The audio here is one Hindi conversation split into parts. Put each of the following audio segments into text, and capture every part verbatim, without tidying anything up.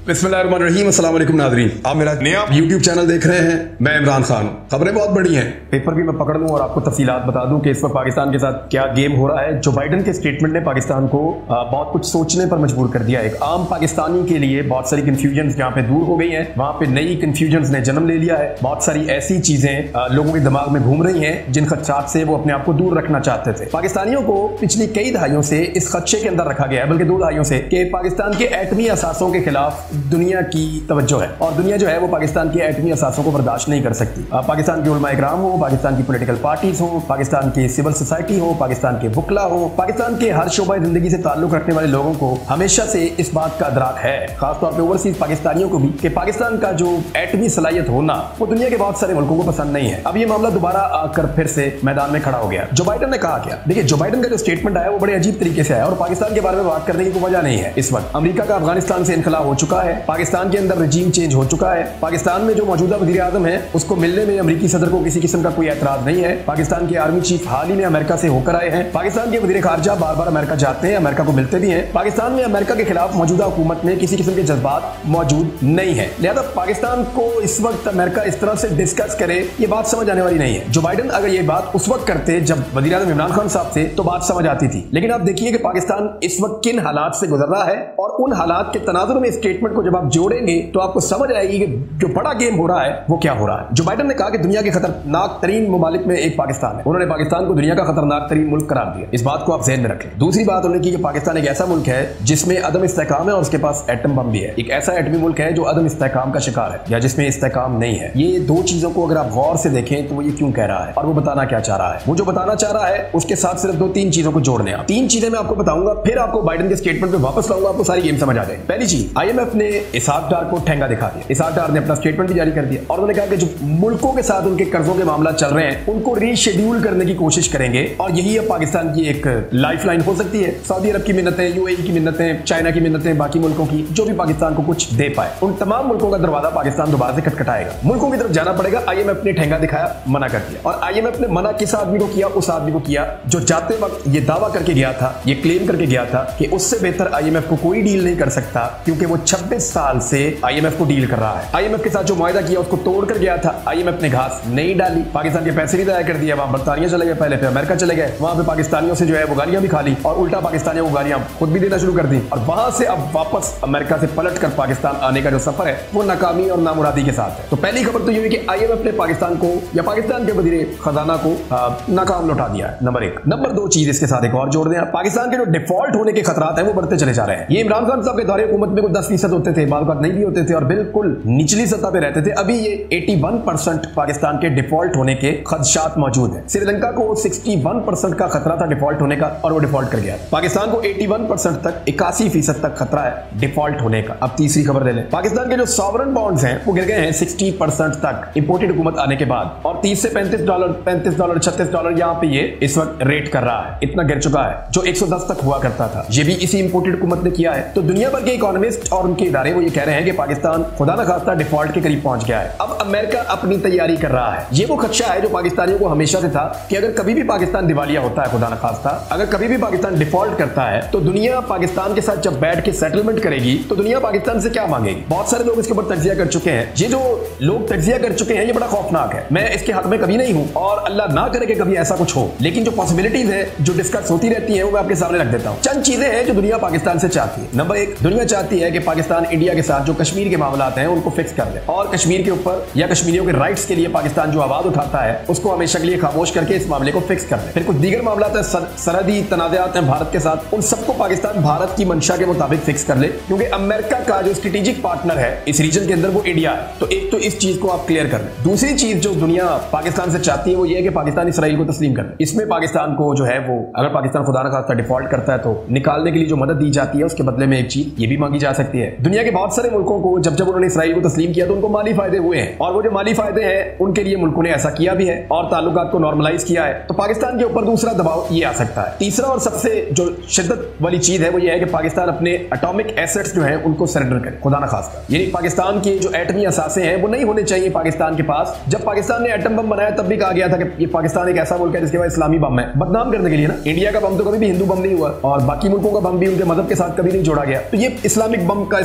बिस्मिल्लाहिर्रहमानिर्रहीम, अस्सलाम वालेकुम नाज़रीन। आप मेरा नया यूट्यूब चैनल देख रहे हैं, मैं इमरान खान। खबरें बहुत बड़ी हैं, पेपर भी मैं पकड़ लूं और आपको तफसीलात बता दूं कि इस वक्त पाकिस्तान के साथ क्या गेम हो रहा है। जो बाइडन के स्टेटमेंट ने पाकिस्तान को बहुत कुछ सोचने पर मजबूर कर दिया। एक आम पाकिस्तानी के लिए बहुत सारी कंफ्यूजन जहाँ पे दूर हो गई है, वहां पे नई कंफ्यूजन ने जन्म ले लिया है। बहुत सारी ऐसी चीजें लोगों के दिमाग में घूम रही हैं जिन खदशात से वो अपने आप को दूर रखना चाहते थे। पाकिस्तानियों को पिछली कई दहाइयों से इस खदशे के अंदर रखा गया है, बल्कि दो दहाइयों से, कि पाकिस्तान के एटमी असासों के खिलाफ दुनिया की तवज्जो है और दुनिया जो है वो पाकिस्तान के एटमी असासों को बर्दाश्त नहीं कर सकती। पाकिस्तान के उलमा इकराम हो, पाकिस्तान की पॉलिटिकल पार्टीज हो, पाकिस्तान की सिविल सोसाइटी हो, पाकिस्तान के वकला हो, पाकिस्तान के हर शोबा जिंदगी से ताल्लुक रखने वाले लोगों को हमेशा से इस बात का अदराक है, खासतौर पर ओवरसीज पाकिस्तानियों को भी, कि पाकिस्तान का जो एटमी सलाहियत होना वो दुनिया के बहुत सारे मुल्कों को पसंद नहीं है। अब ये मामला दोबारा आकर फिर से मैदान में खड़ा हो गया। जो बाइडन ने कहा क्या, देखिए, जो बाइडन का जो स्टेटमेंट आया वो बड़े अजीब तरीके से आया और पाकिस्तान के बारे में बात करने की कोई वजह नहीं है। इस वक्त अमेरिका का अफगानिस्तान से इनखला हो चुका है, पाकिस्तान के अंदर रजीम चेंज हो चुका है, पाकिस्तान में जो मौजूदा वजीर आजम है उसको मिलने में अमेरिकी सदर को किसी किस्म का कोई एतराज नहीं है। पाकिस्तान के आर्मी चीफ हाल ही में अमेरिका से होकर आए हैं, पाकिस्तान के वजीर खारजा बार बार अमेरिका जाते हैं, अमेरिका को मिलते भी हैं। पाकिस्तान में अमेरिका के खिलाफ मौजूदा हुकूमत में किसी किस्म के जज्बात मौजूद नहीं है, लिहाजा पाकिस्तान को इस वक्त अमेरिका इस तरह से डिस्कस करे ये बात समझ आने वाली नहीं है। जो बाइडन अगर ये बात उस वक्त करते जब वजीर आजम इमरान खान साहब थे तो बात समझ आती थी, लेकिन आप देखिए कि पाकिस्तान इस वक्त किन हालात से गुजर रहा है और उन हालात के तनाजुर में स्टेटमेंट को जब आप जोड़ेंगे तो आपको समझ आएगी कि जो बड़ा गेम हो रहा है वो क्या हो रहा है। जो बाइडन ने कहा कि दुनिया के खतरनाक तरीन मुमालिक में एक पाकिस्तान है, उन्होंने पाकिस्तान को दुनिया का खतरनाक तरीन मुल्क करार दिया। इस बात को आप ज़हन में रखें। दूसरी बात उन्होंने की कि पाकिस्तान एक ऐसा मुल्क है जिसमें अदम इस्तेहकाम है और उसके पास एटम बम भी है। एक ऐसा एटमी मुल्क है जो अदम इस्तेहकाम का शिकार है या जिसमें इस्तेहकाम नहीं है। ये दो चीजों को अगर आप गौर से देखें तो वो ये क्यों कह रहा है और वो बताना क्या चाह रहा है। वो जो बताना चाह रहा है उसके साथ सिर्फ दो तीन चीजों को जोड़ने हैं। तीन चीजें मैं आपको बताऊंगा, फिर आपको बाइडन के स्टेटमेंट पे वापस लाऊंगा, आपको सारी गेम समझ आ जाए। पहली चीज, आईएमएफ ने इसहाक डार को ठेंगा दिखा दिया। इसहाक डार ने अपना स्टेटमेंट भी जारी कर दिया और उन्होंने कहा कि जो मुल्कों के साथ उनके कर्जों के मामला चल रहे हैं उनको रीशेड्यूल करने की कोशिश करेंगे और यही अब पाकिस्तान की एक लाइफलाइन हो सकती है। सऊदी अरब की मिन्नतें, यूएई की मिन्नतें, चाइना की मिन्नतें, बाकी मुल्कों की जो भी पाकिस्तान को कुछ दे पाए, उन तमाम मुल्कों का दरवाजा पाकिस्तान दोबारा से खटखटाएगा। मुल्कों की तरफ जाना पड़ेगा। आईएमएफ ने ठेंगा दिखाया, मना कर दिया। और आईएमएफ ने मना किस आदमी को किया? उस आदमी को किया जो जाते वक्त ये दावा करके गया था, ये क्लेम करके गया था कि उससे बेहतर आईएमएफ को कोई डील नहीं कर सकता, क्योंकि वो छब्बीस साल से आईएमएफ को डील कर रहा है। आईएमएफ के साथ जो मुआहदा किया उसको तोड़ कर गया था। आईएमएफ ने घास नहीं डाली, पाकिस्तान के पैसे भी दाया कर दिया। वहां बरतानिया चले गए, पहले फिर अमेरिका चले गए, वहां पे पाकिस्तानियों से जो है वो गालियां भी खा ली और उल्टा पाकिस्तानियों को गालियां खुद भी देना शुरू कर दी। और वहां से अब वापस अमेरिका से पलट कर पाकिस्तान आने का जो सफर है वो नाकामी और नामुरादी के साथ है। तो पहली खबर तो ये हुई कि आईएमएफ ने पाकिस्तान को या पाकिस्तान के वजीर खजाना को नाकाम लौटा दिया है, नंबर एक। नंबर दो चीज इसके साथ एक और जोड़ दें, पाकिस्तान के जो डिफॉल्ट होने के खतरात हैं वो बढ़ते चले जा रहे हैं। ये इमरान खान साहब के दौरे हुकूमत में कुछ दस फीसद होते थे, बाल बात नहीं भी होते थे और बिल्कुल निचली सतह पे रहते थे। अभी ये इक्यासी परसेंट पाकिस्तान के डिफॉल्ट होने के खदशात मौजूद हैं। श्रीलंका को इकसठ परसेंट का खतरा था डिफॉल्ट होने का और वो डिफॉल्ट कर गया। पाकिस्तान को इक्यासी परसेंट तक, इक्यासी फीसद तक खतरा है डिफॉल्ट होने का। अब तीसरी खबर दे लें, पाकिस्तान के जो सॉवरन बॉन्ड्स हैं वो गिर गए हैं साठ परसेंट तक इंपोर्टेड हुकूमत आने के बाद, और तीस से पैंतीस डॉलर पैंतीस डॉलर छत्तीस डॉलर यहाँ पे ये इस वक्त रेट कर रहा है। इतना गिर चुका है जो एक सौ दस तक हुआ करता था। ये भी इसी इंपोर्टेड हुकूमत ने किया है। तो दुनिया भर के इकोनॉमिस्ट और उनके इदारे वो ये कह रहे हैं कि पाकिस्तान खुदा न खास्ता डिफॉल्ट के करीब पहुंच गया है। अब अमेरिका अपनी तैयारी कर रहा है। ये वो खदशा है जो पाकिस्तानियों को हमेशा से था कि अगर कभी भी पाकिस्तान दिवालिया होता है, खुदा न खास्ता अगर कभी भी पाकिस्तान डिफॉल्ट करता है, तो दुनिया पाकिस्तान के साथ जब बैठ के सेटलमेंट करेगी तो दुनिया पाकिस्तान से क्या मांगेगी। बहुत सारे लोग इसके ऊपर तज्जिया कर चुके हैं। ये जो लोग तज्जिया कर चुके हैं ये बड़ा खौफनाक है। मैं इसके हक में कभी नहीं हूं और अल्लाह ना करे कि कभी ऐसा कुछ हो, लेकिन जो पॉसिबिलिटीज है जो डिस्कस होती रहती है वो मैं आपके सामने रख देता हूं। चंद चीजें हैं जो दुनिया पाकिस्तान से चाहती है। नंबर एक, दुनिया चाहती है कि पाकिस्तान इंडिया के साथ जो कश्मीर के मामला हैं उनको फिक्स कर दे और कश्मीर के ऊपर या कश्मीरियों के राइट्स के लिए पाकिस्तान जो आवाज उठाता है उसको हमेशा के लिए खामोश करके इस मामले को फिक्स कर दे। फिर कुछ दीगर मामला है, सर, सरहदी तनाज़ात हैं भारत के साथ, उन सबको पाकिस्तान भारत की मंशा के मुताबिक फिक्स कर ले, क्योंकि अमेरिका का जो स्ट्रेटेजिक पार्टनर है इस रीजन के अंदर वो इंडिया है। तो एक तो इस चीज को आप क्लियर कर लें। दूसरी चीज जो दुनिया पाकिस्तान से चाहती है वो ये है कि पाकिस्तान इसराइल को तस्लीम कर ले। इसमें पाकिस्तान को जो है वो, अगर पाकिस्तान खुदा न खास्ता डिफॉल्ट करता है तो निकालने के लिए जो मदद दी जाती है उसके बदले में एक चीज ये भी मांगी जा सकती है। दुनिया के बहुत सारे मुल्कों को जब जब उन्होंने इसराइल को तस्लीम किया तो उनको माली फायदे हुए हैं और वो जो माली फायदे हैं उनके लिए मुल्कों ने ऐसा किया भी है और ताल्लुकात को नॉर्मलाइज किया है। तो पाकिस्तान के ऊपर दूसरा दबाव ये आ सकता है। तीसरा और सबसे जो शिद्दत वाली चीज है वो ये है कि पाकिस्तान अपने एटॉमिक एसेट्स जो हैं उनको सरेंडर करे, खुदा न खास्ता। यानी पाकिस्तान के जो एटमी असासे हैं वो नहीं होने चाहिए पाकिस्तान के पास। जब पाकिस्तान ने एटम बम बनाया तब भी कहा गया था कि ये पाकिस्तान एक ऐसा मुल्क है जिसके पास इस्लामी बम है, बदनाम करने के लिए ना। इंडिया का बम तो कभी भी हिंदू बम नहीं हुआ और बाकी मुल्कों का बम भी उनके मदद के साथ कभी नहीं जोड़ा गया। तो ये इस्लामिक बम का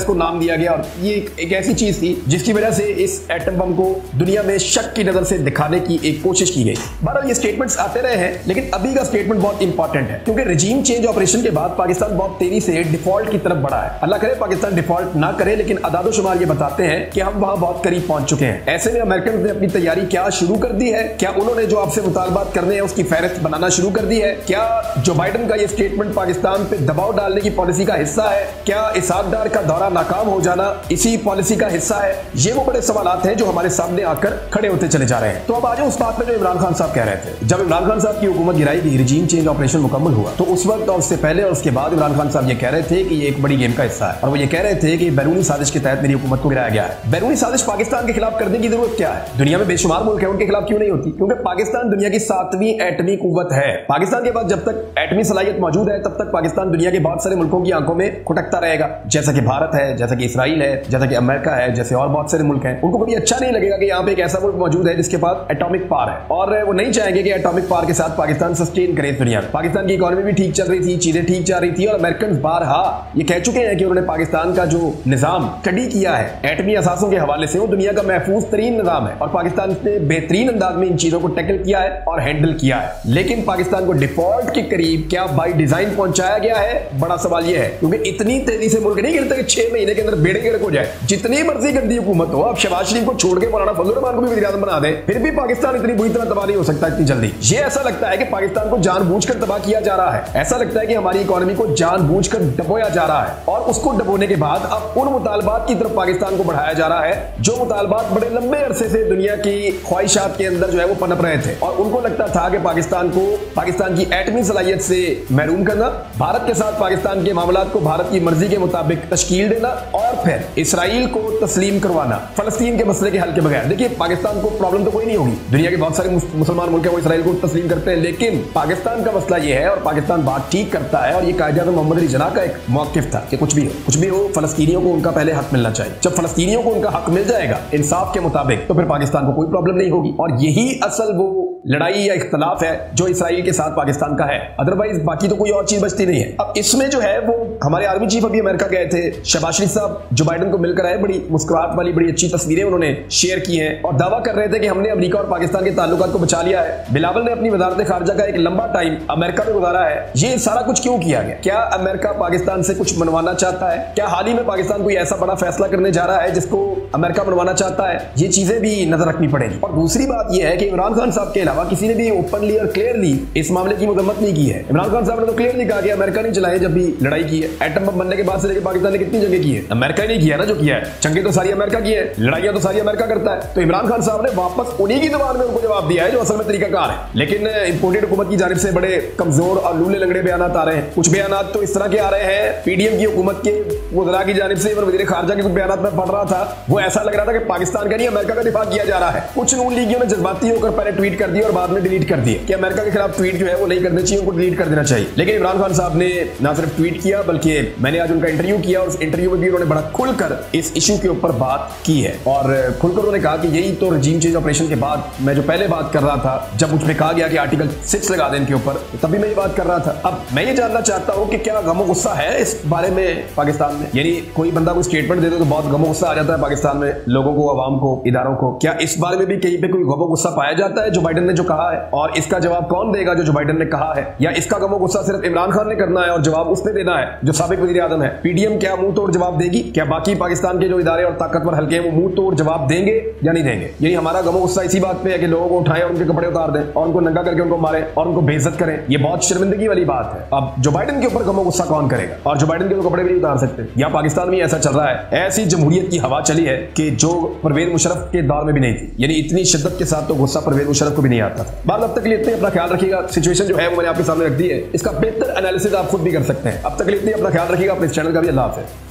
इसको नाम दिया गया और ये एक, एक ऐसी चीज थी जिसकी वजह से इस एटम बम को दुनिया में शक की नजर से दिखाने की एक कोशिश की गई। बहरहाल ये स्टेटमेंट्स आते रहे हैं, लेकिन अभी का स्टेटमेंट बहुत इंपॉर्टेंट है क्योंकि रिजीम चेंज ऑपरेशन के बाद पाकिस्तान बहुत तेजी से डिफॉल्ट की तरफ बढ़ा है। अल्लाह करे पाकिस्तान डिफॉल्ट ना करे, लेकिन अदादोशुमार ये बताते हैं कि हम वहां बहुत करीब पहुंच चुके हैं। ऐसे में अमेरिकन ने अपनी तैयारी क्या शुरू कर दी है? क्या उन्होंने जो आपसे मुतालबात करने हैं उसकी फहरिस्त बनाना शुरू कर दी है? क्या जो बाइडन का ये स्टेटमेंट पाकिस्तान पे दबाव डालने की पॉलिसी का हिस्सा है? क्या इसहाक डार का दौरा नाकाम हो जाना इसी पॉलिसी का हिस्सा है? ये वो बड़े सवालात हैं जो हमारे सामने आकर खड़े होते चले जा रहे हैं। तो अब आ जाओ उस बात पे जो इमरान खान साहब कह रहे थे। जब इमरान खान साहब की हुकूमत गिराई गई, रिजीम चेंज ऑपरेशन मुकम्मल हुआ, तो उस वक्त और उससे पहले और उसके बाद इमरान खान साहब ये कह रहे थे कि ये एक बड़ी गेम का हिस्सा है और वो ये कह रहे थे कि बैरूनी साजिश के तहत मेरी हुकूमत को गिराया गया है। बैरूनी साजिश पाकिस्तान के खिलाफ करने की जरूरत क्या है? दुनिया में बेशुमार मुल्क है, उनके खिलाफ क्यों नहीं होती? क्योंकि पाकिस्तान दुनिया की सातवीं एटमी कुव्वत है। पाकिस्तान के पास जब तक एटमी सलाहियत मौजूद है तब तक पाकिस्तान दुनिया के बहुत सारे मुल्कों की आंखों में खुटकता रहेगा, जैसा कि भारत है, जैसा कि इसराइल है, जैसा कि अमेरिका है, जैसे और बहुत सारे मुल्क हैं। उनको कभी अच्छा नहीं लगेगा कि यहाँ पे एक ऐसा मुल्क मौजूद है जिसके पास एटॉमिक पावर है, और वो नहीं चाहेंगे कि एटॉमिक पावर के साथ पाकिस्तान सस्टेन करे दुनिया में। पाकिस्तान की इकोनॉमी भी ठीक चल रही थी, चीजें ठीक जा रही थी, और अमेरिकन बारहा ये कह चुके हैं कि उन्होंने पाकिस्तान का जो निजाम स्टडी किया है एटमी असासों के हवाले से, वो दुनिया का महफूज तरीन निजाम है और पाकिस्तान ने बेहतरीन अंदाज में इन चीजों को टैकल किया है और हैंडल किया है। लेकिन पाकिस्तान को डिफॉल्ट के करीब क्या बाई डिजाइन पहुंचाया गया है? बड़ा सवाल यह है, क्योंकि इतनी तेजी से मुल्क नहीं गिरता कि छह महीने के अंदर बेड़े गिरक हो जाए। जितनी मर्जी गंदी हुकूमत हो, अब शहबाज शरीफ को छोड़ के मौलाना फजल रहमान को भी वज़ीर-ए-आज़म बना दे, फिर भी पाकिस्तान इतनी बुरी तरह तबाह नहीं हो सकता इतनी जल्दी। ये ऐसा लगता है कि पाकिस्तान को जानबूझकर तबाह किया जा रहा है। ऐसा लगता है कि हमारी इकोनॉमी को जानबूझकर डबोया जा रहा है और उसको डबोने के बाद अब उन मुतालबात की तरफ पाकिस्तान को बढ़ाया जा रहा है जो मुतालबात बड़े लंबे अरसे से दुनिया की ख्वाहिशात के अंदर जो है वो पनप रहे थे, और उनको लगता था कि पाकिस्तान को पाकिस्तान की एटमी सलाहियत से महरूम करना, भारत के साथ पाकिस्तान के मामलात को भारत की मर्जी के मुताबिक तश्कील देना और फिर इसराइल को तस्लीम करवाना फलस्तीन के मसले के हल के बगैर। देखिए, पाकिस्तान को प्रॉब्लम तो कोई नहीं होगी, दुनिया के बहुत सारे मुसलमान मुल्क हैं वो इसराइल को तस्लीम करते हैं, लेकिन पाकिस्तान का मसला ये है और पाकिस्तान बात ठीक करता है, और ये कायदे-ए-आज़म मोहम्मद अली जिन्ना का एक मौक़िफ़ था कि कुछ भी हो कुछ भी हो फलस्तीनियों को उनका पहले हक मिलना चाहिए। जब फलस्तीनियों को उनका हक मिल जाएगा इंसाफ के मुताबिक, तो फिर पाकिस्तान को कोई प्रॉब्लम नहीं होगी। और यही असल वो लड़ाई या इख्तलाफ है जो इसराइल के साथ पाकिस्तान का है, अदरवाइज बाकी तो कोई और चीज बचती नहीं है। अब इसमें जो है वो हमारे आर्मी चीफ अभी अमेरिका गए थे, शहबाज शरीफ साहब जो बाइडन को मिलकर आए, बड़ी मुस्कुराहट वाली बड़ी अच्छी तस्वीरें उन्होंने शेयर की हैं और दावा कर रहे थे कि हमने अमेरिका और पाकिस्तान के ताल्लुकात को बचा लिया है। बिलावल ने अपनी वजारत खारजा का एक लंबा टाइम अमेरिका में गुजारा है। ये सारा कुछ क्यों किया गया? क्या अमेरिका पाकिस्तान से कुछ मनवाना चाहता है? क्या हाल ही में पाकिस्तान कोई ऐसा बड़ा फैसला करने जा रहा है जिसको अमेरिका मनवाना चाहता है? ये चीजें भी नजर रखनी पड़ेगी। और दूसरी बात यह है कि इमरान खान साहब के अलावा किसी ने भी ओपनली और क्लियरली इस मामले की मजम्मत नहीं की है। इमरान खान साहब ने तो क्लियरली कहा कि अमेरिका नहीं चलाए जब भी लड़ाई की है। एटम बम बनने के बाद से लेकर पाकिस्तान ने कितनी जंगें की है? अमेरिका ही नहीं किया ना जो किया है। जंगें तो सारी अमेरिका की है, लड़ाइयां तो सारी अमेरिका करता है। तो इमरान खान साहब ने वापस उन्हीं की जुबान में उनको जवाब दिया है जो असल में तरीकाकार है। लेकिन इंपोर्टेड हुकूमत की जानिब से बड़े कमजोर और लूले लंगड़े बयान आ रहे हैं। कुछ बयान तो इस तरह के आ रहे हैं, पीडीएम की हुकूमत के वज़रा की जानिब से, वज़ीर खारजा के कुछ बयान में पढ़ रहा था, वो ऐसा लग रहा था कि पाकिस्तान का नहीं अमेरिका का दिफा किया जा रहा है। कुछ नून लीगियों ने जज्बाती होकर पहले ट्वीट कर दिया और बाद में डिलीट कर दिया कि अमेरिका के खिलाफ ट्वीट जो है वो नहीं करने चाहिए, उनको डिलीट कर देना चाहिए। लेकिन इमरान खान साहब ने ना सिर्फ ट्वीट किया बल्कि मैंने आज उनका इंटरव्यू किया और उस इंटरव्यू में भी उन्होंने बड़ा खुलकर इस इशू के ऊपर बात की है और खुलकर उन्होंने कहा कि यही तो रजीम चेंज ऑपरेशन के बाद मैं जो पहले बात कर रहा था, जब मुझ पे कहा गया कि आर्टिकल सिक्स लगा दें इनके ऊपर, तभी मैं ये बात कर रहा था। अब मैं ये जानना चाहता हूं कि क्या गमो गुस्सा है इस बारे में पाकिस्तान में? यानी कोई बंदा कोई स्टेटमेंट दे दे तो बहुत गमो गुस्सा आ जाता है पाकिस्तान में, लोगों को, अवाम को, इदारों को। क्या इस बारे में भी कहीं पे कोई गमो गुस्सा पाया जाता है जो बाइडन ने जो कहा है? और इसका जवाब कौन देगा जो जो बाइडन ने कहा है? या इसका गमो गुस्सा सिर्फ इमरान खान ने करना है और जवाब उसने देना है जो साबिक वज़ीर आज़म है? पीडीएम क्या मुंह तोड़ जवाब देगी? क्या बाकी पाकिस्तान के जो इदारे और ताकतवर हल्के हैं वो मुंह तोड़ जवाब देंगे या नहीं देंगे? यही हमारा गमो गुस्सा इसी बात पे है कि लोगों को उठाएं और उनके कपड़े उतार दें और उनको नंगा करके उनको मारें और उनको बेइज्जत करें। ये बहुत शर्मिंदगी वाली बात है। अब जो बाइडन के ऊपर गमो गुस्सा कौन करेगा? और जो बाइडन के तो कपड़े भी नहीं उतार सकते। या पाकिस्तान में ऐसा चल रहा है, ऐसी जमहूरियत की हवा चली है कि जो परवेज मुशर्रफ के दौर में भी नहीं थी। यानी इतनी शिद्दत के साथ तो गुस्सा परवेज मुशर्रफ को भी नहीं आता था। बात अब तक के लिए इतने, अपना ख्याल रखिएगा। सिचुएशन जो है वो मैंने आपके सामने रख दी है, इसका बेहतर एनालिसिस आप खुद भी कर सकते हैं। अब तक के लिए इतने, अपना ख्याल रखिएगा। अपने चैनल का भी अल्लाह हाफ़िज़।